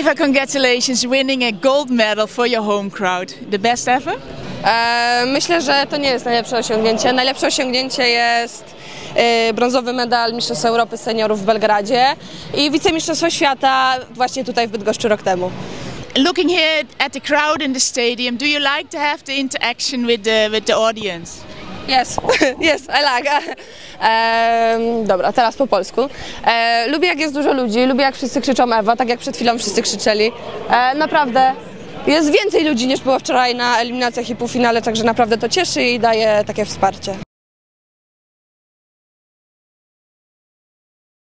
Eva, congratulations winning a gold medal for your home crowd. The best ever? Myślę, że to nie jest najlepsze osiągnięcie. Najlepsze osiągnięcie jest brązowy medal Mistrzostw Europy Seniorów w Belgradzie i wicemistrzostwo świata właśnie tutaj w Bydgoszczy rok temu. Looking here at the crowd in the stadium, do you like to have the interaction with the audience? Yes, yes, I like. Dobra, teraz po polsku. Lubię, jak jest dużo ludzi, lubię, jak wszyscy krzyczą Ewa, tak jak przed chwilą wszyscy krzyczeli. Naprawdę jest więcej ludzi niż było wczoraj na eliminacjach i półfinale, także naprawdę to cieszy i daje takie wsparcie.